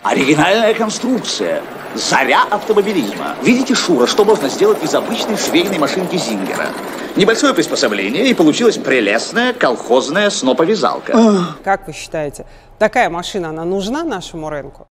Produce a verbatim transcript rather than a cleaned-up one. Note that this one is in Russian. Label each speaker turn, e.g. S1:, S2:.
S1: Оригинальная конструкция. Заря автомобилизма. Видите, Шура, что можно сделать из обычной швейной машинки Зингера? Небольшое приспособление, и получилась прелестная колхозная сноповязалка.
S2: Как вы считаете, такая машина, она нужна нашему рынку?